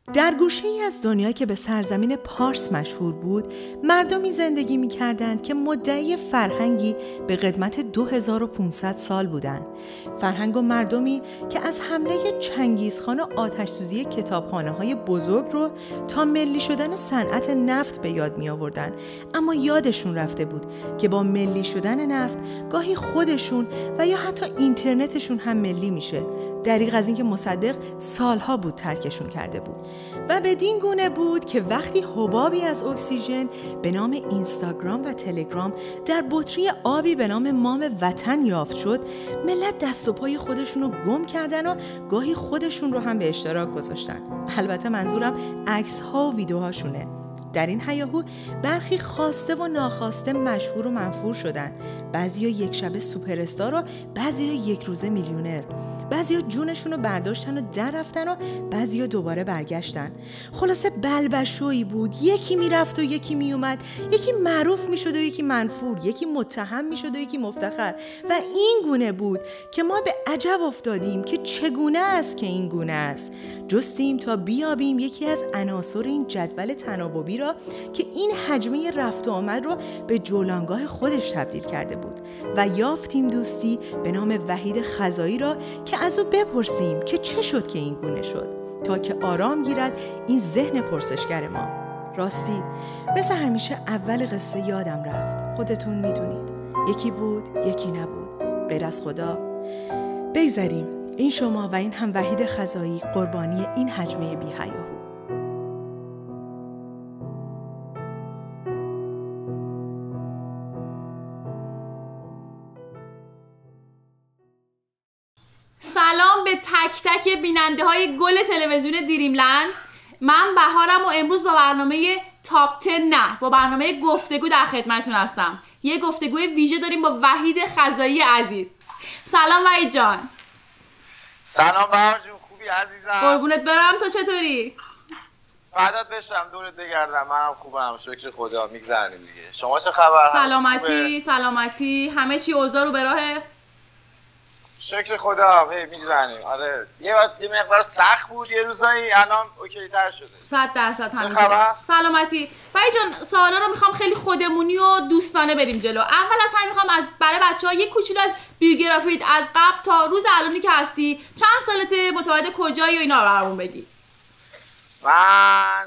در گوشه‌ای از دنیا که به سرزمین پارس مشهور بود، مردمی زندگی می‌کردند که مدعی فرهنگی به قدمت 2500 سال بودند. فرهنگ و مردمی که از حمله چنگیزخان و آتش‌سوزی کتابخانه‌های بزرگ رو تا ملی شدن صنعت نفت به یاد می‌آوردند، اما یادشون رفته بود که با ملی شدن نفت گاهی خودشون و یا حتی اینترنتشون هم ملی میشه. دریغ از اینکه مصدق سالها بود ترکشون کرده بود و بدین گونه بود که وقتی حبابی از اکسیژن به نام اینستاگرام و تلگرام در بطری آبی به نام مام وطن یافت شد، ملت دست و پای خودشون رو گم کردن و گاهی خودشون رو هم به اشتراک گذاشتن. البته منظورم عکس ها و ویدیوهاشونه. در این هیاهو برخی خواسته و ناخواسته مشهور و منفور شدن. بعضیا یک شبه سوپر استار و بعضیا یک روزه میلیونر. بعضیا جونشون رو برداشتن و در رفتن و بعضیا دوباره برگشتن. خلاصه بلبشویی بود، یکی میرفت و یکی میومد، یکی معروف میشد و یکی منفور، یکی متهم میشد و یکی مفتخر. و این گونه بود که ما به عجب افتادیم که چگونه است که این گونه است. جستیم تا بیابیم یکی از عناصر این جدول تناوبی را که این حجمه رفت و آمد رو به جولانگاه خودش تبدیل کرده بود و یافتیم دوستی به نام وحید خزایی را که از او بپرسیم که چه شد که این گونه شد، تا که آرام گیرد این ذهن پرسشگر ما. راستی مثل همیشه اول قصه یادم رفت، خودتون میدونید، یکی بود یکی نبود، غیر از خدا. بگذاریم این شما و این هم وحید خزایی قربانی این حجمه بی هیاهو. سلام به تک تک بیننده های گل تلویزیون دریملند. من بهارم و امروز با برنامه تاپ 10 نه با برنامه گفتگو در خدمتتون هستم. یه گفتگوی ویژه داریم با وحید خزایی عزیز. سلام وحید جان. سلام بهار جون، خوبی عزیزم؟ قربونت برم، تو چطوری؟ فدات بشم، دورت بگردم. منم خوبم، شکر خدا، میگذرونیم دیگه. شما چه خبر؟ سلامتی همه چی اوضاع رو به راهه؟ شکر خدا، میگذرونیم. آره یه مقدار سخت بود یه روزایی، الان اوکی تر شده. 100% همین. سلامتی. وحید جان، سوالا رو میخوام خیلی خودمونی و دوستانه بریم جلو. اول از همه میخوام برای بچه‌ها یه کوچولو از بیوگرافیت از قبل تا روز الانی که هستی، چند سالته، متولد کجایی و اینا رو برامون بگی. من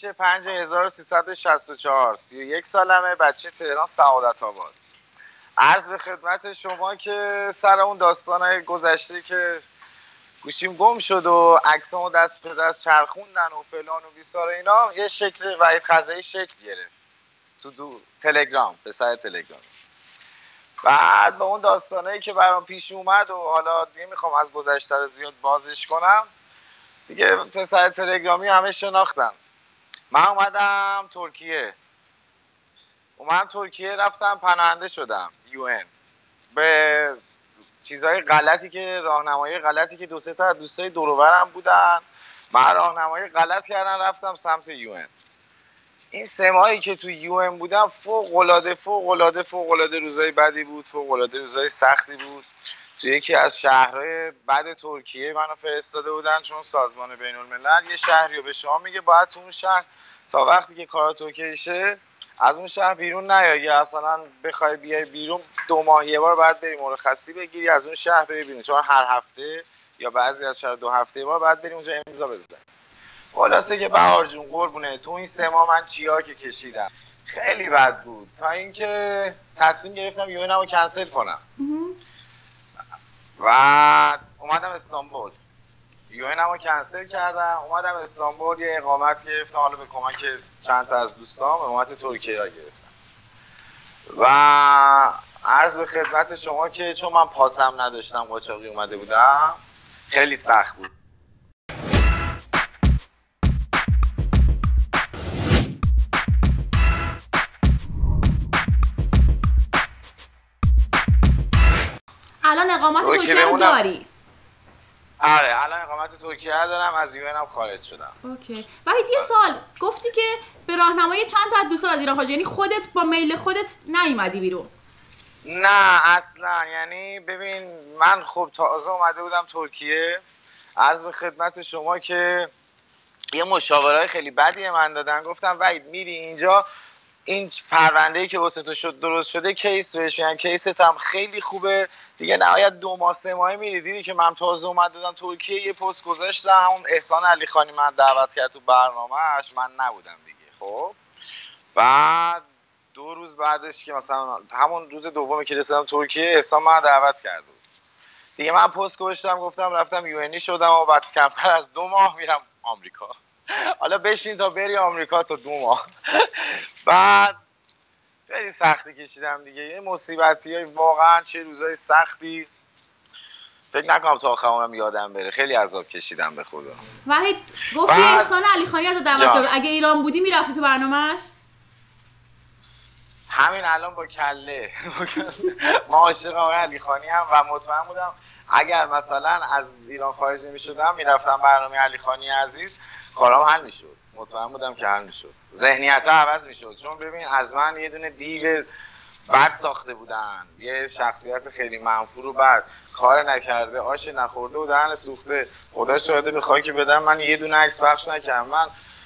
6/5/1364 31 سالمه، بچه تهران سعادت آباد. عرض به خدمت شما که سر اون داستانهای گذشته که گوشیم گم شد و عکسامو دست به دست چرخوندن و فلان و بیسار اینا، یه شکل وحید خزایی شکل گرفت تو تلگرام، به سر تلگرام. بعد با اون داستانایی که برام پیش اومد و حالا نمیخوام از گذشته رو زیاد بازش کنم دیگه، پسر تلگرامی همه شناختن. من اومدم ترکیه رفتم پناهنده شدم UN به چیزای غلطی که راهنمایی غلطی که 2-3 تا دوستای دور و برم بودن، من راهنمایی غلط کردن رفتم سمت UN. این 3 ماهی که تو UN بودم فوق العاده روزای بدی بود، فوق العاده روزای سختی بود. تو یکی از شهرهای بد ترکیه منو فرستاده بودن، چون سازمان بین الملل یه شهری رو به شما میگه باید تو اون شهر تا وقتی که کارت اوکی شه از اون شهر بیرون نیای، یا اصلا بخوای بیای بیرون 2 ماه یه بار باید بری مرخصی بگیری از اون شهر بری بیرون، چون هر هفته یا بعضی از شهر 2 هفته یه بار باید بری اونجا امضا بزنی. خلاصه که بهار جون قربونه، تو این 3 ماه من چیا که کشیدم خیلی بد بود، تا اینکه تصمیم گرفتم یونمو کنسل کنم و اومدم استانبول. یونمو کنسل کردم، اومدم استانبول، یه اقامت گرفتم، حالا به کمک چند تا از دوستام اقامت ترکیه را گرفتم و عرض به خدمت شما که چون من پاسم نداشتم، قاچاقی اومده بودم، خیلی سخت بود. الان اقامت ترکیه رو داری؟ آره الان اقامت ترکیه رو دارم، از UN هم خارج شدم. اوکی. وحید یه سوال، گفتی که به راهنمایی چند تا از دوستان از ایران خارج، یعنی خودت با میل خودت نیومدی بیرون؟ نه اصلا، یعنی ببین من خب تازه اومده بودم ترکیه، عرض به خدمت شما که یه مشاورهای خیلی بدی من دادن، گفتم وحید میری اینجا این پرونده‌ای که واسه تو شد درست شده کیس بهش میگن، کیست هم خیلی خوبه دیگه، نهایت 2 ماه 3 ماه میری. دیدی که من تازه اومدم ترکیه یه پست گذاشتم، همون احسان علیخانی من دعوت کرد تو برنامه‌اش، من نبودم دیگه. خب بعد 2 روز بعدش که مثلا همون روز دومی که رسیدم ترکیه، احسان من دعوت کرد دیگه. من پست گذاشتم گفتم رفتم یوئنی شدم و بعد کمتر از 2 ماه میرم آمریکا. حالا بشین تا بری آمریکا تا 2 ماه. بعد خیلی سختی کشیدم دیگه، یه مصیبتی واقعا، چه روزای سختی، فکر نکنم تا آخرام یادم بره. خیلی عذاب کشیدم به خدا. وحید گفتی احسان علیخانی از دعوت کرد، اگه ایران بودی میرفتی تو برنامه‌اش؟ همین الان با کله ما عاشق آقای علیخانی هم و مطمئن بودم اگر مثلا از ایران خارج نمی‌شدم میرفتم برنامه علیخانی عزیز، کارام حل میشد. مطمئن بودم که حل میشد، ذهنیت عوض میشد. چون ببین از من یه دونه دیو بد ساخته بودن، یه شخصیت خیلی منفور و بد، کار نکرده، آش نخورده و دهن سوخته. خدا شاهده به خاکی بدم من یه دونه عکس پخش نکردم. من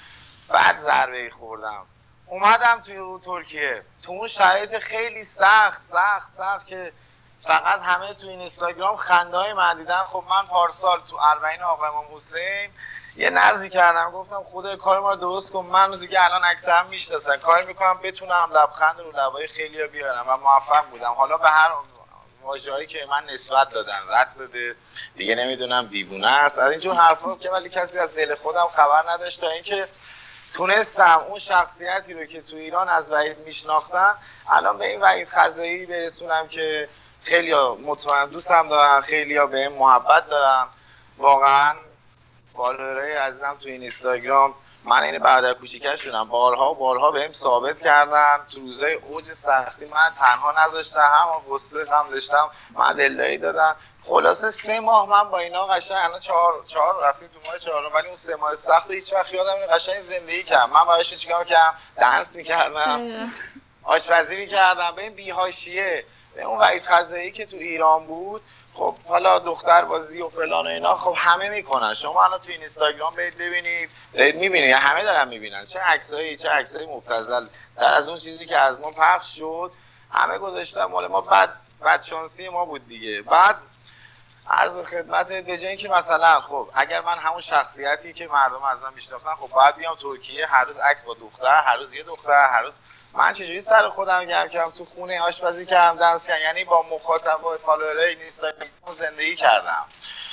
بد ضربه خوردم. اومدم توی ترکیه تو اون شرایط خیلی سخت که فقط همه تو اینستاگرام خنده های من دیدن. خب من پارسال تو اربعین آقا امام حسین یه نظری کردم، گفتم خدای کار ما رو درست کن، من دیگه الان اکثرا میشناسن، کار میکنم بتونم لبخند رو لبای خیلیا بیارم و موفق بودم. حالا به هر واژه‌ای که من نسبت دادن رد داده دیگه، نمیدونم دیوونه است از اینجور حرفا که، ولی کسی از دل خودم خبر نداشت تا اینکه تونستم اون شخصیتی رو که تو ایران از وحید میشناختن الان به این وحید خزایی برسونم که خیلیا مطمئن دوستم دارن، خیلیا بهم محبت دارن. واقعا فالوورای عزیزم تو اینستاگرام، من این برادر کوچیکشونم، بارها بهم ثابت کردن تو روزای اوج سختی من تنها نذاشتم، هم غصه هم داشتم، من دلداری دادم. خلاصه 3 ماه من با اینا قشنگ، الان 4 رفتیم تو ماه 4، ولی اون 3 ماه سخت رو هیچ وقت یادم نمیاد. قشنگ زندگی کردم. من برایش چیکار می‌کردم؟ دنس می‌کردم، آشپزی می‌کردم. به این بی‌حاشیه به اون وحید خزایی که تو ایران بود، خب حالا دختر بازی و فلان و اینا خب همه میکنن. شما الان تو اینستاگرام برید ببینید، دارید میبینید، همه دارن میبینن چه عکسایی مبتذل تر از اون چیزی که از ما پخش شد. همه گذاشتن مال ما، بد شانسی ما بود دیگه. بعد عرض خدمتت به جای اینکه مثلا خب اگر من همون شخصیتی که مردم از من میشناختن، خب باید بیام ترکیه هر روز عکس با دختر، هر روز یه دختر، هر روز من چجوری سر خودم گرم کردم تو خونه آشپزی کردم، دنس کردم، یعنی با مخاطبای فالوورای اینستاگرام زندگی کردم.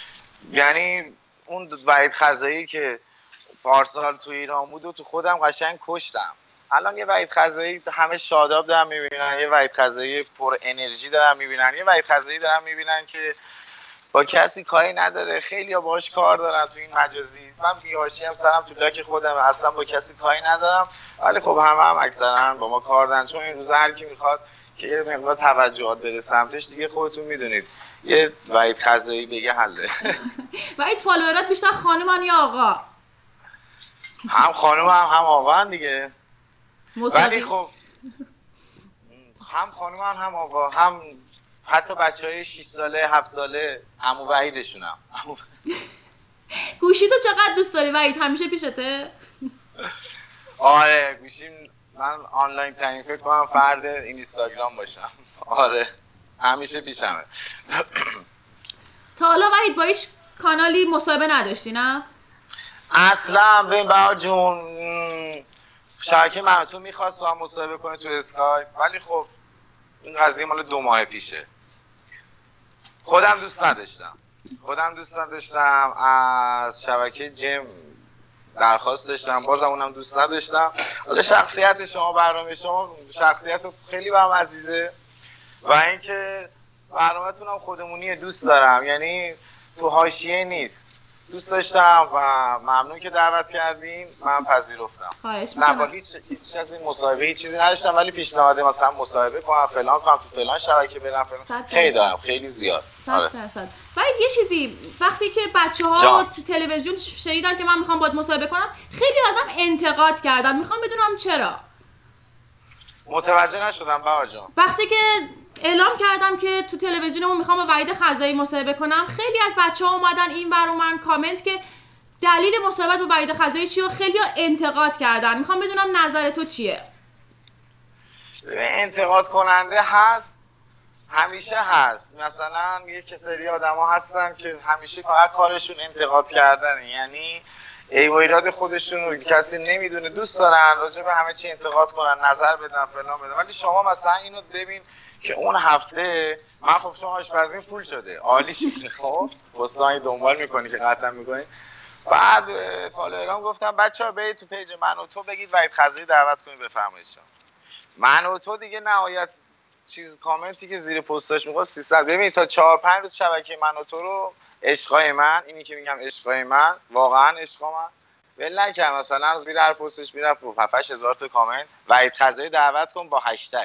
یعنی اون وحید خزایی که پارسال تو ایران بود و تو خودم قشنگ کشتم. الان یه وحید خزایی همه شاداب دارن میبینن، یه وحید خزایی پر انرژی دارن میبینن، یه وحید خزایی دارن میبینن که با کسی کاری نداره. خیلی ها باهاش کار دارن تو این مجازی. من بی‌حاشیه هم سرم تو لاک خودم، اصلا با کسی کاری ندارم، ولی خب هم اکثرا با ما کار دارن. چون این روزا هر کی میخواد که یه مقدار توجهات بره سمتش دیگه، خودتون میدونید یه وحید خزایی بگه حله. وحید فالوورات بیشتر خانومن یا آقا؟ هم خانوم هم آقا دیگه. ولی خب هم خانوم هم آقا، هم حتی بچهای 6 ساله 7 ساله عمو وحیدشونم. گوشی تو چقدر دوست داری وحید؟ همیشه پیشته؟ آره گوشیم من آنلاین ترین فکر کنم فرد اینستاگرام باشم. آره همیشه پیشمه. تا حالا وحید با هیچ کانالی مصاحبه نداشتی نه؟ اصلا ببین بهار جون، شبکه منوتون میخواست با هم مصاحبه کنه تو اسکایپ، ولی خب این قضیه مال 2 ماه پیشه. خودم دوست نداشتم، از شبکه جم درخواست داشتم، بازم اونم دوست نداشتم. حالا شخصیت شما، برنامه شما شخصیت خیلی برام عزیزه و اینکه برنامه‌تون هم خودمونیه، دوست دارم، یعنی تو حاشیه نیست. دوست داشتم و ممنون که دعوت کردین، من پذیرفتم. نه با هیچ از این مصاحبه هیچ چیزی نداشتم، ولی پیشنهاد مثلا مصاحبه کنم فلان کنم تو فلان شبکه برم فلان خیلی دارم، خیلی زیاد. 100%. ولی یه چیزی وقتی که بچه‌ها تو تلویزیون شنیدن که من میخوام باهات مصاحبه کنم، خیلی ازم انتقاد کردن. میخوام بدونم چرا؟ متوجه نشدم بابا جان. وقتی که اعلام کردم که تو تلویزیونمون میخوام با وحید خزایی مصاحبه کنم، خیلی از بچه‌ها اومدن این ور من کامنت که دلیل مصاحبت با وحید خزایی چیه و خیلی انتقاد کردن. میخوام بدونم نظر تو چیه؟ انتقاد کننده هست، همیشه هست. مثلا یک سری آدم ها هستن که همیشه فقط کارشون انتقاد کردنه، یعنی ای و ایراد خودشون رو کسی نمیدونه، دوست دارن راجع به همه چی انتقاد کنن، نظر بدن، فلان بدن. ولی شما مثلا اینو ببین که اون هفته من خب شما آشپزین فول شده، عالی شده، خب پستای دنبال میکنی که قطعا میکنی. بعد فالوورام گفتم بچه‌ها برید تو پیج من و تو بگید وحید خزایی دعوت کنید بفرمایید. من و تو دیگه نهایت چیز کامنتی که زیر پستاش میگه 300. ببین تا 4-5 روز شبکه من و تو رو عشقای من، اینی که میگم عشقای من، واقعا عشقا من ول نکردم. مثلا زیر هر پستش میرفت 7-8 هزار تا کامنت وحید خزایی دعوت کن با هشتگ.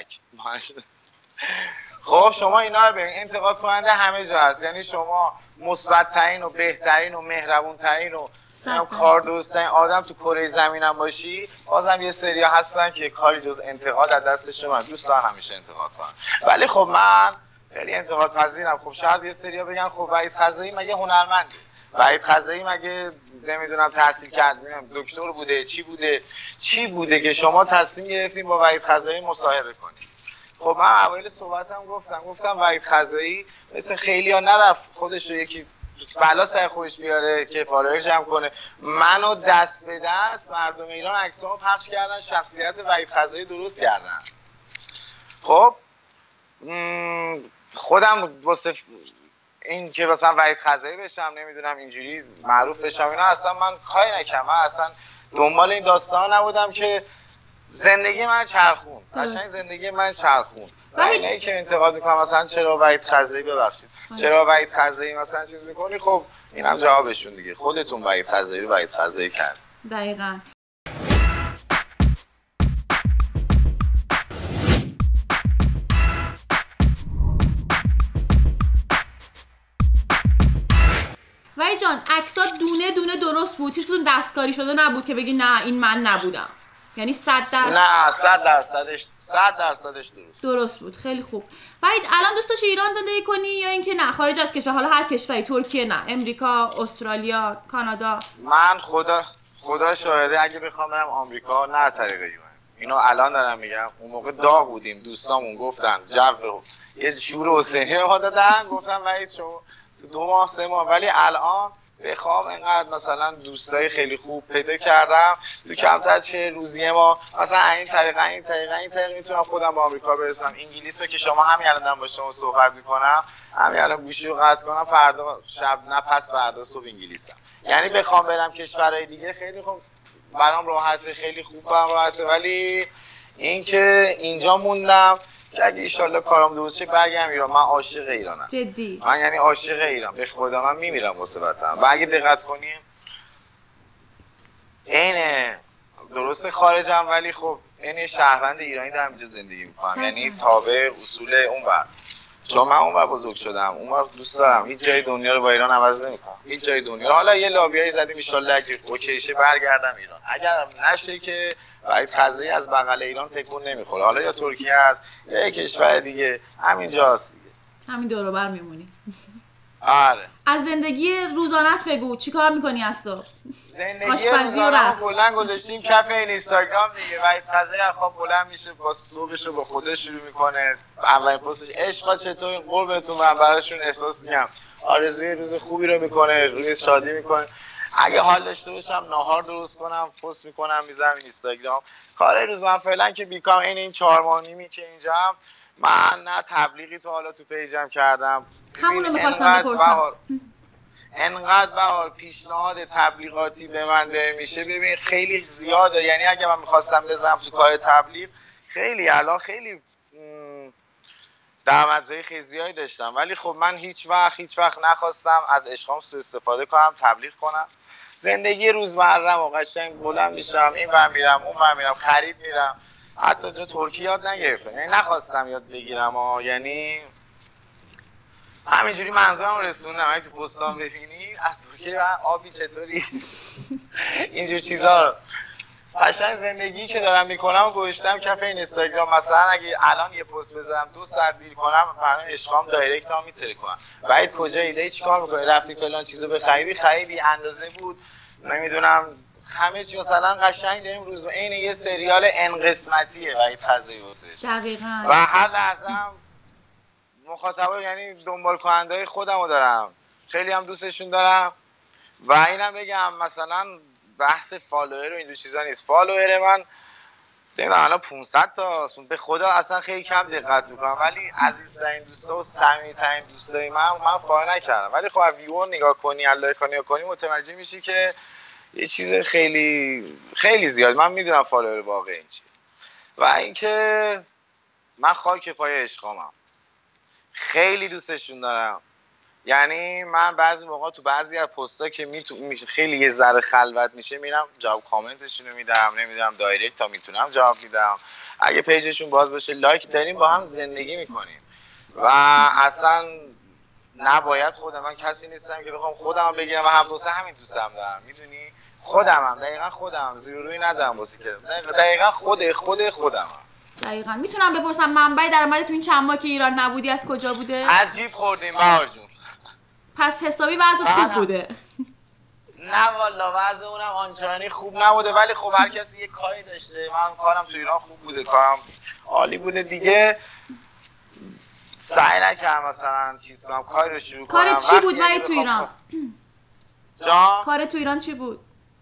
خب شما اینا رو ببین، انتقاد کننده همه جا هست. یعنی شما مثبت ترین و بهترین و مهربون ترین و کار دوستین آدم تو کره زمینم باشی، بازم یه سری هستن که کاری جز انتقاد از دستشون من دوست دارم همیشه انتقاد کنم. ولی خب من خیلی انتقاد پذیرم. خب شاید یه سری ها بگن خب وحید خزایی مگه هنرمنده، وحید خزایی مگه نمیدونم تحصیل کرد، دکتر بوده، چی بوده که شما تصمیم گرفتین با وحید خزایی مصاحبه کنید؟ خب من اوایل صحبتم گفتم وحید خزایی مثل خیلی‌ها نرفت خودش رو یکی بلا سر خودش بیاره که فالوور جمع کنه. منو دست به دست مردم ایران عکسامو پخش کردن، شخصیت وحید خزایی درست کردن. خب خودم واسه این که مثلا وحید خزایی بشم، نمیدونم اینجوری معروف بشم، اینا اصلا من کاری نکردم. من اصلا دنبال این داستان نبودم که زندگی من چرخون، قشنگ زندگی من چرخون. و اینایی که انتقاد میکنم مثلا چرا وحید خزایی، ببخشید چرا وحید خزایی مثلا چیز میکنی، خب اینم جوابشون دیگه، خودتون وحید خزایی رو وحید خزایی کرد. دقیقاً. وحید جان عکس‌ها دونه دونه درست بود، هیچ کدوم دستکاری شده نبود که بگی نه این من نبودم؟ یعنی 100%؟ نه 100%ش درست بود. خیلی خوب. وحید الان دوست داشتی ایران زندگی کنی یا اینکه نه خارج از کشور؟ حالا هر کشوری، ترکیه نه، امریکا، استرالیا، کانادا؟ من خدا شاهده اگه بخوام برم آمریکا نه طریق یون. اینو الان دارم میگم، اون موقع داغ بودیم، دوستامون گفتن جو یه شور حسینی به ما دادن، گفتم وحید شما تو 2 ماه 3 ماه. ولی الان بخوام اینقدر مثلا دوستای خیلی خوب پیدا کردم تو کمتر 40 روزی ما، مثلا این طریق میتونم خودم با آمریکا برسم. انگلیس رو که شما همین الان با شما صحبت میکنم، همین الان گوشی رو قطع کنم، فردا شب نه پس فردا صبح انگلیسم. یعنی بخوام برم کشورهای دیگه خیلی خوب برام راحته، خیلی خوب برام راحته. ولی این که اینجا موندم که اگه ایشالله کارم درست شه برگردم ایران. من عاشق ایرانم، جدی من یعنی عاشق ایران، به خدا من میمیرم واسه وطنم. و اگه دقت کنیم اینه درست خارجم ولی خب این شهروند ایرانی در اینجا زندگی میکنم، یعنی تابع اصول اونور، چون من اونور بزرگ شدم، اونور دوست دارم. هیچ جای دنیا رو با ایران عوض نمیکنم، هیچ جای دنیا. حالا یه لابیایی زدیم ان شاء الله اگه اوکی شه برگردم ایران، اگر نشه که وحید خزایی از بغل ایران تکون نمیخوره، حالا یا ترکیه است یا یک کشور دیگه، همینجاست دیگه، همین دور و بر میمونی. آره. از زندگی روزانت بگو، چی کار میکنی از صبح؟ زندگی روزانه کلا گذاشتیم کف این اینستاگرام دیگه. وحید خزایی از خواب بلند میشه، با صبحشو با خودش شروع میکنه، اولین پستش عشقا چطوری قربتون، من براشون احساس میگم آرزوی روز خوبی رو میکنه، روز شادی میکنه. اگه حال داشته باشم ناهار درست کنم، پست میکنم میذارم اینستاگرام. کار روز من فعلا که بیکام این 4 ماه نیمی که اینجام، من نه تبلیغی تا حالا تو پیجم کردم. همونو می‌خواستم بپرسم. انقدر بهار پیشنهاد تبلیغاتی به من داره میشه، ببین خیلی زیاده. یعنی اگه من میخواستم بزنم تو کار تبلیغ، خیلی الان خیلی دعوت‌های خیلی زیادی داشتم، ولی خب من هیچ وقت نخواستم از عشقام سوء استفاده کنم، تبلیغ کنم. زندگی روزمره‌ام و قشنگ بلند میشم، این ور میرم اون ور میرم، خرید میرم. حتی تو ترکیه یاد نگرفتم، یعنی نخواستم یاد بگیرم یعنی همینجوری منظورم رسوندم. اگه تو پستام ببینی از ترکیه آبی چطوری اینجور چیزا رو قشنگ زندگی که دارم میکنم و گوشتم کف این اینستاگرام. مثلا اگه الان یه پست بذارم 2 ساعت دیر کنم همه عشقام دایرکت هم میتره کنم بعد کجایید چیکار میکنی رفتی فلان چیزو بخری خریدی اندازه بود نمیدونم همه چی مثلا قشنگ داریم روز عین یه سریال ان قسمتیه وحید فضایی واسش دقیقاً و هر لحظه هم مخاطبا یعنی دنبال کنندهای خودمو دارم خیلی هم دوستشون دارم و اینم بگم مثلا بحث فالوور و این چیزا نیست. فالوور من نمیدونم الان 500 تا به خدا اصلا خیلی کم دقت میکنم ولی عزیزترین دوستا و صمیمیترین دوستای من فالو نکردم ولی خب ویو نگاه کنی الله کنی متوجه میشی که یه چیز خیلی خیلی زیاد. من میدونم فالوور واقعی چیه و اینکه من خاک پای عشقامم خیلی دوستشون دارم. یعنی من بعضی موقع تو بعضی از پستا که میشه خیلی یه ذره خلوت میشه میرم جواب کامنتشون رو میدم نمیدونم دایرکت تا میتونم جواب میدم اگه پیجشون باز بشه لایک داریم با هم زندگی میکنیم و اصلا نباید من کسی نیستم که بخوام خودم بگیرم و هم واسه همین دوستم دارم میدونی خودمم دقیقاً خودمم زیر روی ندارم واسه که دقیقاً خودمم. دقیقاً میتونم بپرسم منبع درآمد تو این چند ماه که ایران نبودی از کجا بوده؟ عجیب خوردیم بهار جون. پس حسابی وضعت خوب بوده. نه والا وضع اونم آنچنانی خوب نبوده ولی خب هر کسی یه کاری داشته. من کارم تو ایران خوب بوده کارم عالی بوده دیگه سعی نکردم مثلا چیز کنم کاری رو شروع کنم. کارت چی بود ولی تو ایران؟ جان؟ کارت تو ایران چی بود؟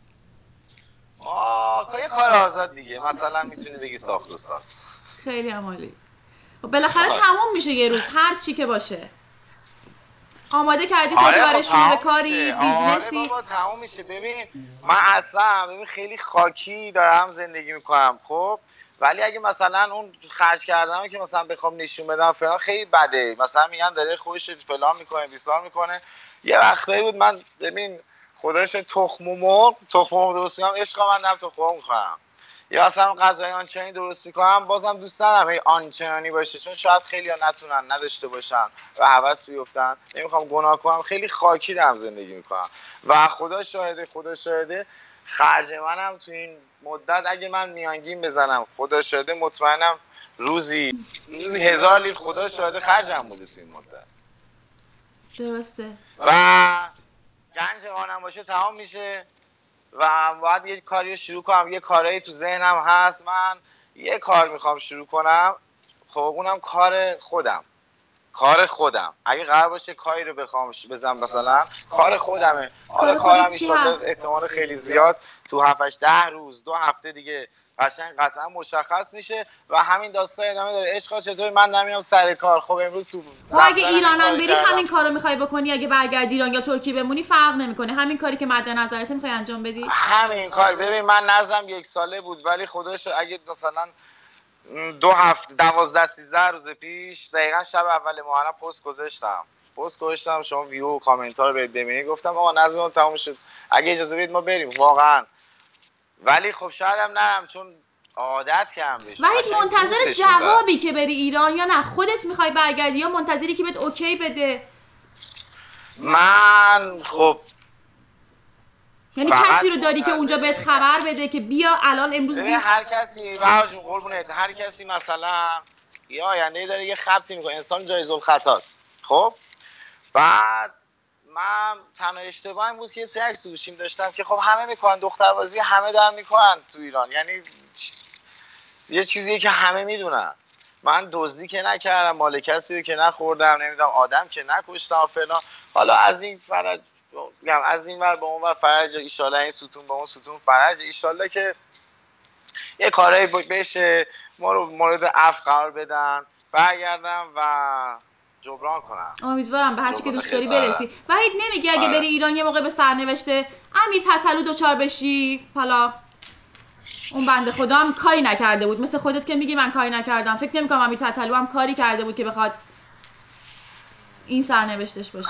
یه کار آزاد دیگه مثلا میتونی بگی ساخت و ساز. خیلی عالی. خب بالاخره تموم میشه یه روز هر چی که باشه. آماده کردی خودت برای شروع کاری بیزنسی؟ آره بابا تموم میشه. ببین من اصلا خیلی خاکی دارم زندگی میکنم خب ولی اگه مثلا اون خرج کردم که مثلا بخوام نشون بدم فلان خیلی بده مثلا میگن داره خودش فلان میکنه بیسار میکنه. یه وقتایی بود من ببین خودش تخم مرغ درست میکنم عشق من نم تخم مرغ میخورم یا اصلا غذای آنچنانی درست میکنم بازم دوست ندارم هی آنچنانی باشه چون شاید خیلی ها نتونن نداشته باشن و هوس بیفتن نمیخوام گناه کنم خیلی خاکی دارم زندگی میکنم و خدا شاهده خرج منم تو این مدت اگه من میانگین بزنم خدا شاهده مطمئنم روزی 1000 لیتر خدا شاهده خرجم بوده تو این مدت. درسته. و گنج قانم باشه تمام میشه و باید یه کاری رو شروع کنم. یه کاری تو ذهنم هست من یه کار میخوام شروع کنم خب اونم کار خودم اگه قرار باشه کاری رو بخوام بزنم مثلا کار خودمه. حالا کارم ایشالله احتمال خیلی زیاد تو 7-8-10 روز 2 هفته دیگه قشنگ قطعا مشخص میشه و همین داستان ادامه داره. عشقا چطور من نمیام سر کار خب امروز تو اگه ایرانم بری همین کارو میخوای بکنی اگه برگردی ایران یا ترکیه بمونی فرق نمیکنه همین کاری که مد نظرت میخوای انجام بدی همین کار. ببین من نظرم 1 ساله بود ولی خداش اگه مثلا 2 هفته 12-13 روز پیش دقیقاً شب اول محرم پست گذاشتم شما ویو و کامنت ها رو ببینید گفتم آقا نظرمون تموم شد اگه اجازه بدید ما بریم واقعا ولی خب شاید هم نرم چون عادت کردم بهش. وحید منتظر جوابی که بری ایران یا نه خودت میخوای برگردی یا منتظری که بهت اوکی بده؟ من خب یعنی کسی رو داری که اونجا بهت خبر بده که بیا الان امروز بیا؟ هر کسی بهار جون قربونت هر کسی مثلا یه آینده داره یه خطی میکنه انسان جایز الخطاست خب بعد من تنها اشتباهی بود که یه 3 عکس گوشیم داشتم که خب همه میکنن دختربازی همه دارن میکنن تو ایران یعنی یه چیزیه که همه میدونن. من دزدی که نکردم مال کسی رو که نخوردم نمیدونم آدم که نکشتم فلان. حالا از این فرج از این ور به اون ور فرج ایشالله این ستون به اون ستون فرج ایشالله که یه کارایی بشه ما رو مورد عفو قرار بدن برگردم و جبران کنم. امیدوارم به هر چی که دوست داری برسی. وحید نمیگی اگه بری ایران یه موقع به سرنوشته امیر تتلو دوچار بشی حالا اون بنده خدا هم کاری نکرده بود مثل خودت که میگی من کاری نکردم فکر نمی‌کنم امیر تتلو هم کاری کرده بود که بخواد این سرنوشتش باشه.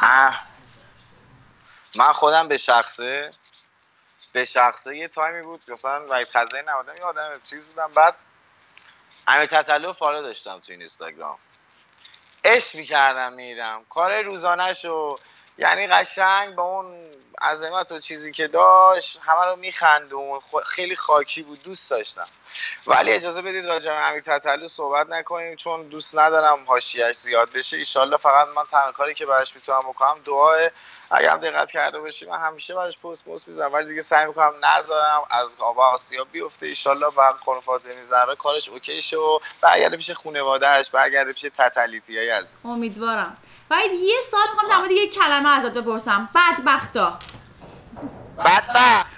من خودم به شخصه یه تایمی بود مثلا وحید خزایی نبودم یه آدم چیز بودم بعد امیر تتلو فالو داشتم تو این اینستاگرام عشق می‌کردم میرم کار روزانه‌شو یعنی قشنگ با اون عظمت و چیزی که داشت همه رو میخندون، خیلی خاکی بود، دوست داشتم. ولی اجازه بدید راجع به امیر تتلو صحبت نکنیم چون دوست ندارم حاشیه‌اش زیاد بشه. ایشالله فقط من تنها کاری که براش میتونم بکنم دعاه. اگه هم دقت کرده باشی من همیشه براش پست میذارم ولی دیگه سعی میکنم نذارم از آب آسیاب بیفته. ایشالله بعد خانم فاطمی زهرا کارش اوکی شه و برگرده پیش خانواده‌اش، برگرده پیش تتلیتیای عزیز. امیدوارم. ولی یه سال میخوام در مورد یه کلمه ازت بپرسم. بدبختا. بدبخت.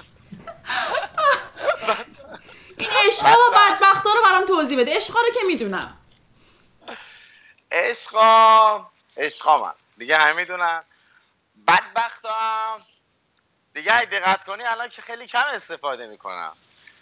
این عشقا و بدبختا رو برام توضیح بده. عشقا رو که میدونم. عشقا من دیگه همه میدونن. بدبختا هم دیگه اگه دقت کنی الان که خیلی کم استفاده میکنم.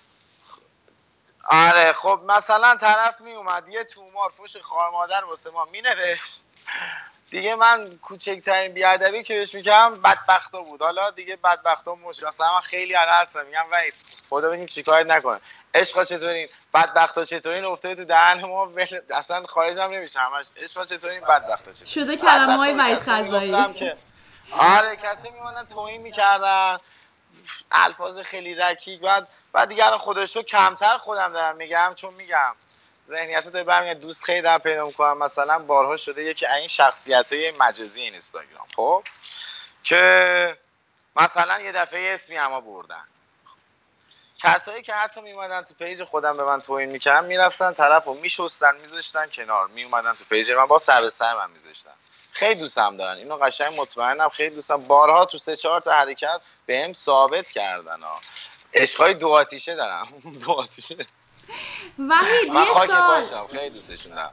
آره خب مثلا طرف میومد یه تومار فوش خواهر مادر واسه ما مینوشت دیگه من کوچکترین بیادبی که بهش میگم بدبختا بود. حالا دیگه بدبختا مثلا من خیلی هستم میگم وحید خدا ببین چیکار نکنه. عشقا چطورین؟ بدبختا چطورین؟ افتاده تو دهن ما اصلا خارج هم نمیشه همش. عشقا چطورین؟ بدبختا چطورین؟ شده کلمه‌های وحید خزایی. آره کسی میمونن توهین میکردن الفاظ خیلی رکیک. بعد دیگه الان خودشو کمتر خودم دارم میگم چون میگم ذهنیت داره برمیگرده دوست خیلی دارم پیدا میکنم. مثلا بارها شده یکی این شخصیت‌های مجازی اینستاگرام خب که مثلا یه دفعه اسمی اما بردن کسایی که حتی میومدن تو پیج خودم به من توهین میکردن میرفتن طرفو میشستن میذاشتن کنار میومدن تو پیج من با سر به سر من میذاشتن. خیلی دوستم دارن اینو قشنگ مطمئنم خیلی دوستم. بارها تو 3-4 تا حرکت بهم ثابت کردن عشقای دو آتیشه دارم. دو آتیشه وحید من یه خاک سال پاشم خیلی دوستشون دارم.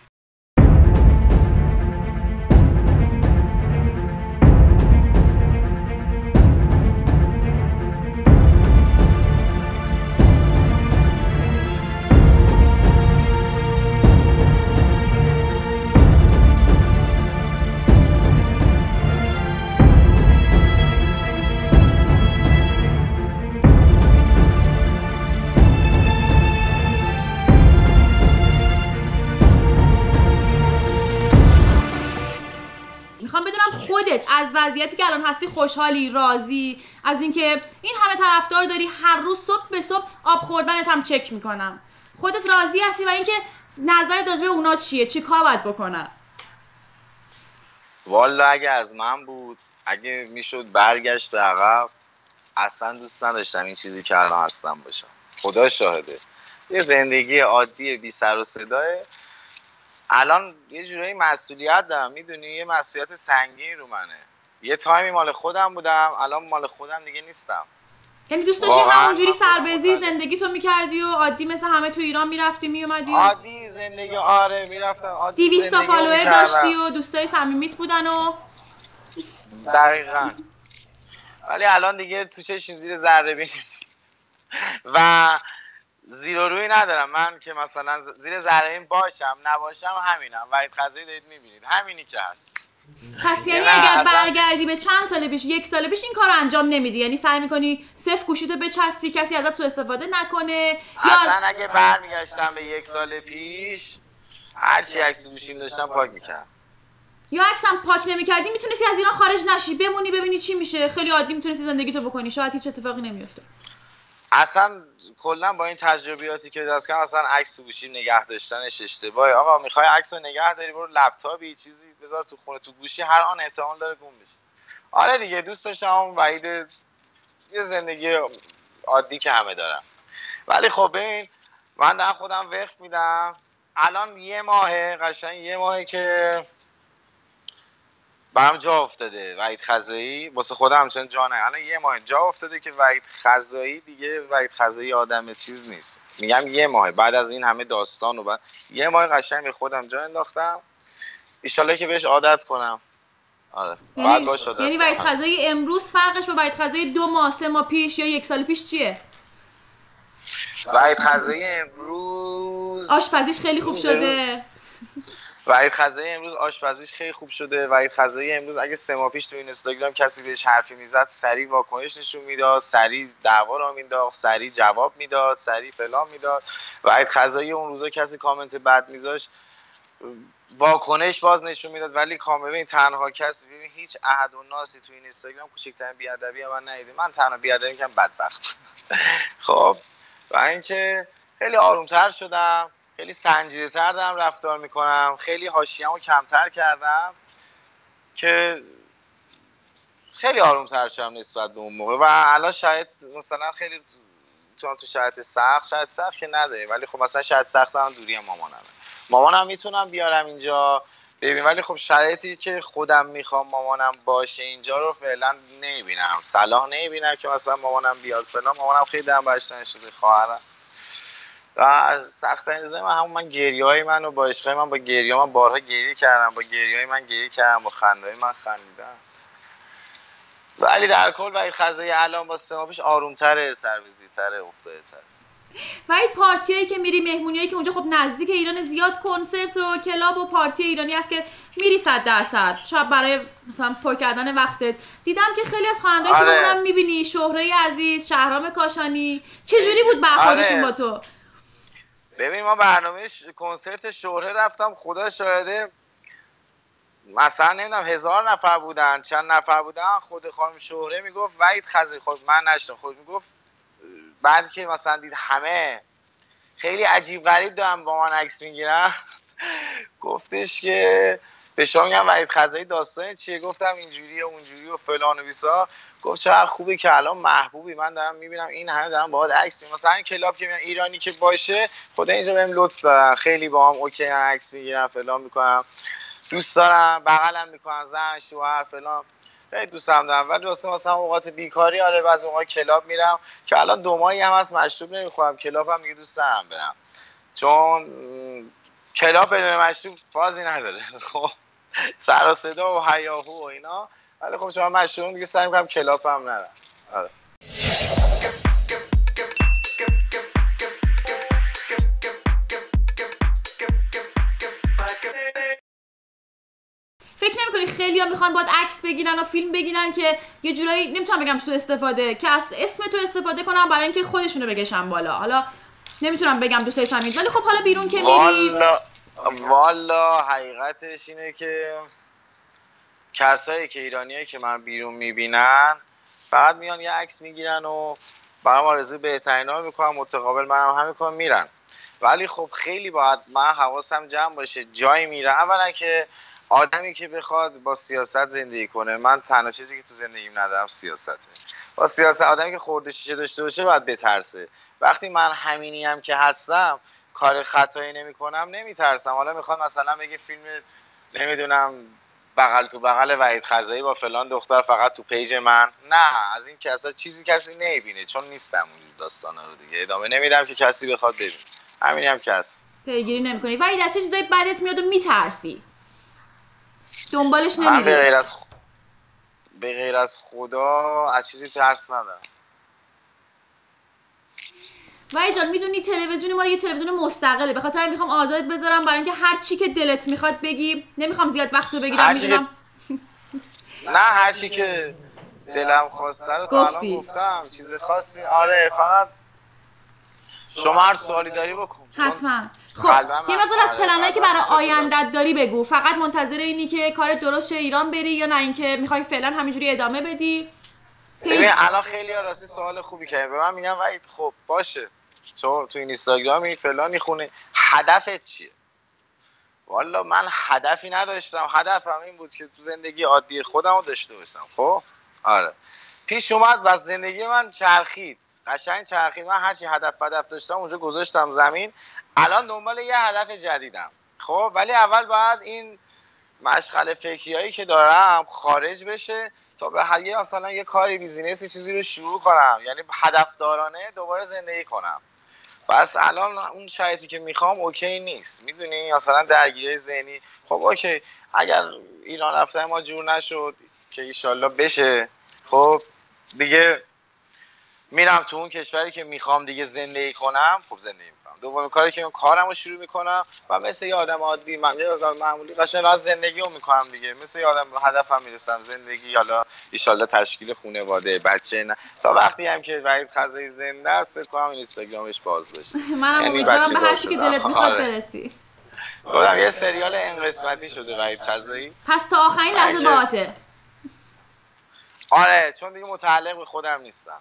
خودت از وضعیتی که الان هستی خوشحالی، راضی از اینکه این همه طرفدار داری، هر روز صبح به صبح آب خوردنت هم چک میکنم، خودت راضی هستی و اینکه نظرت راجع به اونا چیه؟ چی کار باید بکنن؟ والا اگه از من بود، اگه میشد برگشت به عقب، اصلا دوست نداشتم این چیزی که الان هستم باشم. خدا شاهده یه زندگی عادی بی سر و صداه. الان یه جورایی مسئولیت دارم، میدونی، یه مسئولیت سنگین رو منه. یه تایمی مال خودم بودم، الان مال خودم دیگه نیستم. یعنی دوست داشتی همونجوری سربزیر زندگی تو میکردی و عادی مثل همه تو ایران میرفتی میومدی؟ عادی زندگی، آره میرفتم عادی. 200 تا فالوور داشتی و دوستای صمیمیت بودن و دقیقاً. ولی الان دیگه تو چشم زیر ذره بینیم و زیر و روی ندارم من که مثلا زیر ذره بین باشم نباشم همینم. وحید خزایی دارید میبینید همینی که هست. پس یعنی اگر برگردی به چند سال پیش، 1 سال پیش، این کار انجام نمیدی؟ یعنی سعی میکنی صفر گوشیتو بچسبی کسی ازت سوء استفاده نکنه؟ اصلا اگه برمیگشتم به 1 سال پیش هرچی عکس گوشیم داشتم پاک میکردم. یا عکسم پاک نمیکردی میتونستی از ایران خارج نشی، بمونی ببینی چی میشه، خیلی عادی میتونستی زندگیتو بکنی، شاید هیچ اتفاقی نمیفته. اصلا کلا با این تجربیاتی که دست کردم اصلا عکس گوشی نگه داشتنش اشتباهه. آقا میخوای عکس رو نگه داری برو لپتاپی چیزی بذار تو خونه، تو گوشی هر آن احتمال داره گم بشه. آره دیگه دوست داشتم وحید یه زندگی عادی که همه دارم. ولی خب ببین من دارم خودم وقت میدم. الان یه ماهه، قشنگ یه ماهه که برام جا افتاده وحید خزایی، واسه خودم همچنان جا نه. الان یه ماه جا افتاده که وحید خزایی دیگه وحید خزایی آدم چیز نیست. میگم یه ماه بعد از این همه داستان و بعد یه ماه قشنگ به خودم جا انداختم. ان شاءالله که بهش عادت کنم. آره بعد باش عادت. یعنی وحید خزایی امروز فرقش با وحید خزایی 2 ماه 3 ماه پیش یا 1 سال پیش چیه؟ وحید خزایی امروز آشپزیش خیلی خوب شده. وحید خزایی امروز آشپزیش خیلی خوب شده. وحید خزایی امروز اگه 3 ماه پیش تو اینستاگرام کسی بهش حرفی میزد سریع واکنش نشون میداد، سریع دعوا را مینداخت، سریع جواب میداد، سریع فلان میداد. وحید خزایی اون روزا کسی کامنت بد میذاشت واکنش باز نشون میداد، ولی کاملا تنها کسی، ببین هیچ احد و ناسی تو این اینستاگرام کوچکترین بیادبی من ندیده. من تنها بیادبی کردم بدبخت. خب و اینکه خیلی آرومتر شدم، خیلی سنجیده‌تر دارم رفتار میکنم، خیلی حاشیه‌مو کمتر کردم که خیلی آرومتر شدم نسبت به اون موقع. و الان شاید مثلا خیلی تو شاید سخت که نداریم، ولی خب مثلا شاید سخت هم دوری مامانم میتونم بیارم اینجا ببین، ولی خب شرایطی که خودم میخوام مامانم باشه اینجا رو فعلا نمیبینم، صلاح نمیبینم که مثلا مامانم بیاد فلان. مامانم خیلی دم بچه‌ش شده، خواهرم. و از سخت‌ترین روزای من گریه‌های منو با عشقای من، با گریه من بارها گریه کردم، با گریه‌های من گریه کردم، با خنده‌های من خندیدم. ولی در کل وحید خزایی الان با سماپش آروم‌تره، سرویزی‌تره، افتاده‌تره. وحید پارتیایی که میری، مهمونیایی که اونجا خب نزدیک ایران زیاد کنسرت و کلاب و پارتی ایرانی هست که میری 100% شب برای مثلا پر کردن وقتت. دیدم که خیلی از خواننده‌ای که اونم میبینی، شهره عزیز، شهرام کاشانی، چجوری بود برخوردشون با تو؟ ببین ما برنامه کنسرت شهره رفتم، خدا شاهده مثلا نمیدونم 1000 نفر بودن، چند نفر بودن. خود خانم شهره میگفت وحید خزایی، خود من نشدم، خود میگفت بعد که مثلا دید همه خیلی عجیب غریب دارن با من عکس میگیرن، گفتش که به شما میگم وحید خزایی داستان چیه؟ گفتم اینجوری و اونجوری و فلان و بیسار. گفت چقدر خوبه که الان محبوبی، من دارم میبینم این همه دارن باهات عکس میگیرن، مثلا کلاب که میبینن ایرانی که باشه خدا اینجا بهم لطف دارن، خیلی با هم اوکی عکس میگیرن فلان میکنم، دوست دارم بغلم میکنن، زن شوهر فلان، خیلی دوستم دارم. ولی مثلا اوقات بیکاری آره بعضی موقع کلاب میرم که الان 2 ماهی هم از مشروب نمیخورم، کلاب هم دیگه دوست دارم برم، چون کلاب بدون مشروب فازی نداره. خب سر و صدا و هیاهو و اینا، ولی خب چون مشروب دیگه سعی میکنم کلاب هم نرم. آره. فکر نمی‌کنی خیلی‌ها میخوان باید عکس بگیرن و فیلم بگیرن که یه جورایی نمیتونم بگم سوء استفاده، که از اسم تو استفاده کنن برای اینکه خودشونو بکشن بالا؟ حالا نمیتونم بگم دوستای صمیمی، ولی خب حالا بیرون که میری والا حقیقتش اینه که کسایی که ایرانیایی که من بیرون میبینن فقط میان یه عکس میگیرن و برام آرزوی بهترینا رو میکنن، متقابل منم همین میکنم میرن. ولی خب خیلی باید من حواسم جمع باشه، جایی میره اولا که آدمی که بخواد با سیاست زندگی کنه، من تنها چیزی که تو زندگیم ندارم سیاسته. با سیاست آدمی که خورده شیشه داشته باشه باید بترسه. وقتی من همینی هم که هستم کار خطایی نمی‌کنم نمیترسم. حالا میخوام مثلا بگه فیلم نمیدونم بغل تو بغل وحید خزایی با فلان دختر فقط تو پیج من، نه از این که اصلا چیزی کسی نمیبینه، چون نیستم اون داستانا رو دیگه ادامه نمیدم که کسی بخواد ببینه. همینی هم که هست. پیگیری نمی‌کنی. وحید از چه چیزای بدت میاد و میترسی؟ دنبالش نمیری؟ من به غیر از خدا از چیزی ترس ندارم. وحید جان میدونی تلویزیون ما یه تلویزیون مستقله، به خاطر میخوام آزادت بذارم برای اینکه هر چی که دلت میخواد بگی، نمیخوام زیاد وقت رو بگیرم. میدونم نه هر چی که دلم خواسته رو تا الان گفتم، چیز خاصی آره، فقط شما هر سوالی داری بکن. حتما. خب یه مقدار از پلنایی که برای آیندت داری بگو. فقط منتظر اینی که کار درست شه ایران بری، یا نه اینکه میخوای فعلا همینجوری ادامه بدی؟ ببین الان خیلی راستی سوال خوبی کردی. به من میگن وحید خب باشه تو این اینستاگرامی فلانی خونه، هدفت چیه؟ والا من هدفی نداشتم، هدفم این بود که تو زندگی عادی خودم رو داشته باشم. خب آره پیش اومد و زندگی من چرخید، قشنگ چرخید. من هرچی هدف داشتم اونجا گذاشتم زمین، الان دنبال یه هدف جدیدم. خب ولی اول باید این مشغله فکریایی که دارم خارج بشه تا به حقیقت مثلا یه کاری بیزینسی چیزی رو شروع کنم، یعنی هدفدارانه دوباره زندگی کنم. بس الان اون شرایطی که میخوام اوکی نیست، میدونی مثلا درگیری ذهنی. خب اوکی اگر ایران رفتن ما جور نشد که ایشالله بشه، خب دیگه میرم تو اون کشوری که میخوام دیگه زندگی کنم. خب زندگی میکنم. دومین کاری که کارم رو شروع میکنم و مثل یه آدم عادی معمولی قشنگ زندگی رو میکنم دیگه، مثل یه آدم هدفم میرسم زندگی. حالا ایشالله تشکیل خانواده بچه، نه تا وقتی هم که وحید خزایی زنده است فکر کنم اینستاگرامش باز بشه. منم امیدوارم به هر چی که دلت میخواد برسی. گفتم یه سریال این قسمتی شده وحید خزایی. پس تا آخرین لحظه باهاته. آره چون دیگه متعلق به خودم نیستم.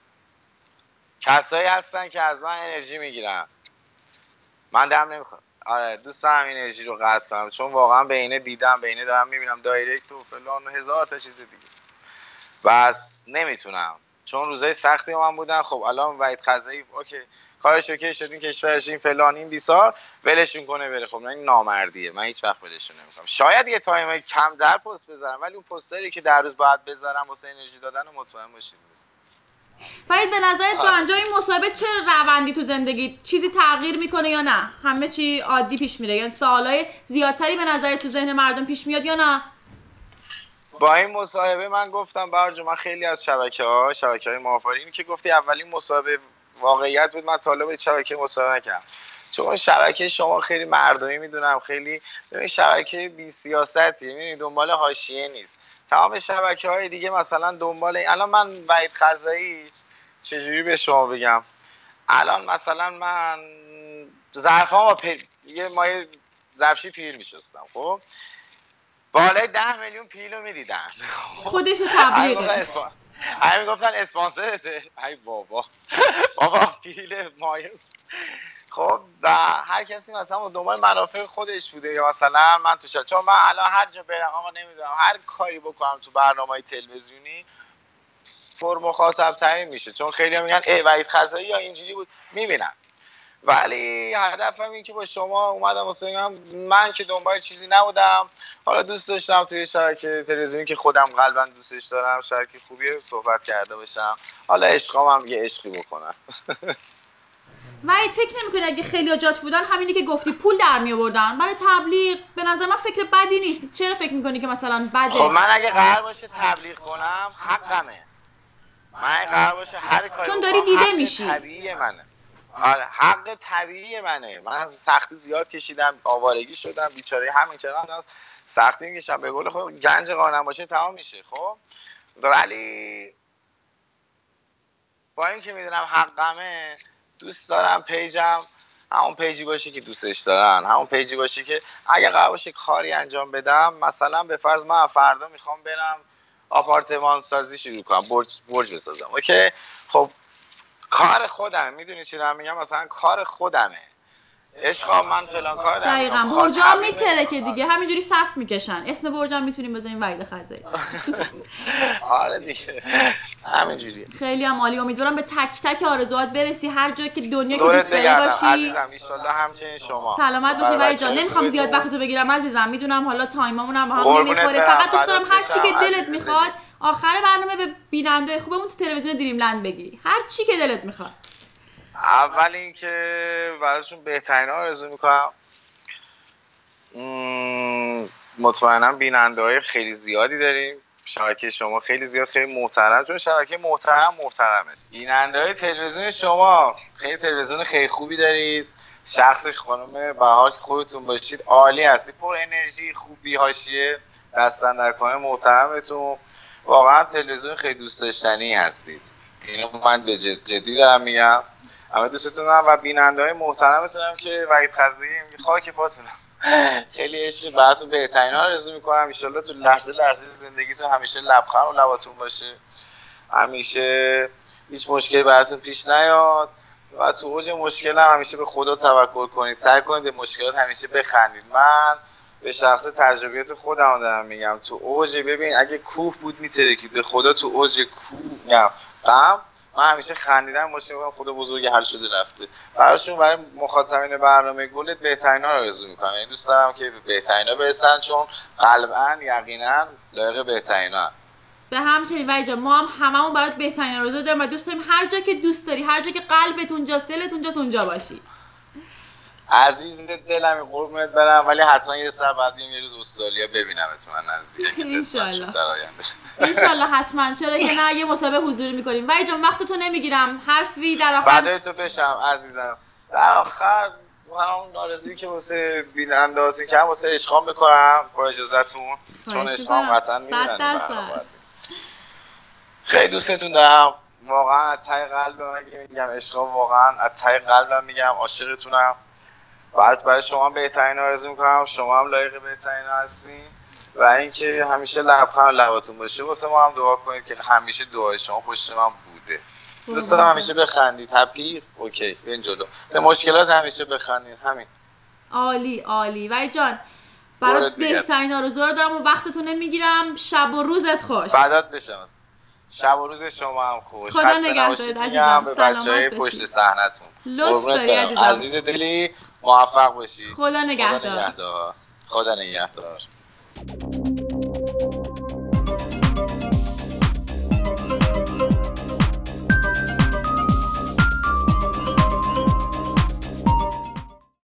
کسایی هستن که از من انرژی میگیرن، من دم نمیخوام. آره دوست دارم این انرژی رو قطع کنم، چون واقعا به اینه دیدم، به اینه دارم میبینم دایرکت و فلان و هزار تا چیز دیگه، بس نمیتونم. چون روزای سختی من بودن. خب الان وحید خزایی اوکی کارش اوکی شد، این کشورش این فلان این بیسار ولشون کنه بره. خب این نامردیه، من هیچ وقت ولشون نمیکنم. شاید یه تایم کم در پست بذارم، ولی اون پستری که در روز باید بذارم واسه انرژی دادن و مطمئن باشید بذارم. فرید به نظرت با انجام این مصاحبه چه روندی تو زندگی چیزی تغییر میکنه یا نه؟ همه چی عادی پیش میره؟ یعنی سوالای زیادتری به نظرت تو ذهن مردم پیش میاد یا نه؟ با این مصاحبه من گفتم برجو، من خیلی از شبکه‌های ماهواره، اینی که گفتی اولین مصاحبه واقعیت بود، من طالب شبکه مصاحبه نکردم. چون شبکه شما خیلی مردمی میدونم، خیلی شبکه بی سیاستی، میدونی دنبال حاشیه نیست. تمام شبکه‌های دیگه مثلا دنبال الان من وحید خزایی چجوری به شما بگم، الان مثلا من ظرفا یه مایه ظرفشویی پیل میشستم، خب بالای 10 میلیون پیلو میدیدن، خودشو تبلیغه. همین گفتن اسپانسرته. ای بابا پیل مایه. خب و هر کسی مثلا دنبال منافع خودش بوده، یا مثلا من تو چون من الان هر جا برم آقا نمیدونم هر کاری بکنم تو برنامه‌های تلویزیونی پر مخاطب ترین میشه، چون خیلی میگن ای وحید خزایی یا اینجوری بود میبینن. ولی هدفم این که با شما اومدم واسه من که دنبال چیزی نبودم، حالا دوست داشتم توی شبکه تلویزیونی که خودم قلبا دوستش دارم، شبکه خوبیه صحبت کرده باشم، حالا عشقام هم یه عشقی بکنم. وحید فکر نمی‌کنی اگه خیلی جات بودن همینی که گفتی پول در می‌آوردن برای تبلیغ؟ به نظر من فکر بدی نیست. چرا فکر می‌کنی که مثلا بده؟ خب من اگه قرار باشه تبلیغ کنم حقمه. من اگه قرار باشه هر کاری چون داری دیده میشی. طبیعیه منه. آره حق طبیعی منه. من سختی زیاد کشیدم، آوارگی شدم، بیچاره همین چرا سختی میکشم، به قول خود گنج قانم باشه تمام میشه. خب ولی با اینکه میدونم حقمه، دوست دارم پیجم همون پیجی باشه که دوستش دارن، همون پیجی باشه که اگه قرار باشه کاری انجام بدم، مثلا به فرض من فردا میخوام برم آپارتمان سازی شروع کنم، برج بسازم، اوکی خب کار خودمه، میدونی چی دارم میگم، مثلا کار خودمه، عشقا من فلان کار دارم. دقیقاً برجام میتره که دیگه همینجوری صف میکشن، اسم برجام میتونیم بذاریم وحید خزایی. آره دیگه همینجوریه. خیلی هم عالی، امیدوارم به تک تک آرزوات برسی، هر جا که دنیا که دوست داری باشی. عزیزم ان شاءالله همچنین شما. سلامت باشی وحید جان. نمیخوام زیاد وقتتو بگیرم عزیزم، میدونم حالا تایممون هم با هم نمیخوره، فقط دوست دارم هر چی که دلت میخواد آخر برنامه به بیننده خوبمون تو تلویزیون دریم لند بگی، هر چی که دلت میخواد. اول اینکه براشون بهترین ها آرزو میکنم. مطمئنم بیننده های خیلی زیادی داریم، شبکه شما خیلی زیاد، خیلی محترم، چون شبکه محترمه. بیننده های تلویزیون شما خیلی تلویزیون خیلی خوبی دارید، شخص خانم بهار که خودتون باشید عالی هستی، پر انرژی، خوبی، حاشیه، دستن در کار محترمتون، واقعا تلویزیون خیلی دوست داشتنی هستید. اینو من به جدی دارم میگم. همه دوستتون هم و بیننده‌های محترمتونم که وحید خزایی خاک پاتونم. خیلی عشقی براتون بهترین ها آرزو میکنم. ان شاءالله تو لحظه زندگیتون همیشه لبخند و لباتون باشه، همیشه هیچ مشکلی براتون پیش نیاد و تو اوج مشکل هم همیشه به خدا توکل کنید، سعی کنید به مشکلات همیشه بخندید. من به شخص تجربیات خودم دارم میگم، تو اوج ببین اگه کوه بود میترکید، به خدا تو اوج کوه میگم من همیشه خندیدم باشه، خدا بزرگ حل شده رفته. براشون برای مخاطبین برنامه گلت بهترینا رو آرزو میکنم، یعنی دوست دارم که به بهترینا برسن، چون قلباً یقینا لایق بهترینا. به همچنین وحید جان، ما هم هممون برات بهترین آرزو داریم و دوست داریم هر جا که دوست داری، هر جا که قلبت اونجاست، دلت اونجاست، اونجا باشی. عزیز دلم قربونت برم، ولی حتما یه سر بعد بیام یه روز استرالیا ببینمت من نزدیک. ان شاءالله حتما، چرا که نه، یه مسابقه حضوری میکنیم. وحید جان وقتتو نمیگیرم، حرفی در آخر فدای تو بشم عزیزم. در آخر همون آرزویی که واسه بیننده‌هاتون که واسه عشقام بکنم با اجازهتون، چون عشقام قطعا میبینن. خیلی دوستتون دارم واقعا، از ته قلبم میگم عشقام، واقعا از ته قلبم میگم عاشقتونم بعد برای شما بهترین آرزو میکنم، شما هم لایق بهترین هستین و اینکه همیشه لبخند لباتون باشه. واسه ما هم دعا کنید که همیشه دعای شما پشت من بوده. دوست دارم همیشه بخندید. هپی اوکی بریم جلو. به مشکلات همیشه بخندید. همین. عالی عالی. وحید جان برات بهترین آرزو رو دارم و وقتتون نمیگیرم. شب و روزت خوش. فدات بشم. شب و روز شما هم خوش. خدا نگهدارت عزیزم. به بچهای پشت صحنتون. لطف داری عزیزم. عزیز دلی موفق باشی. خدا نگهدار. خدا نگهدار.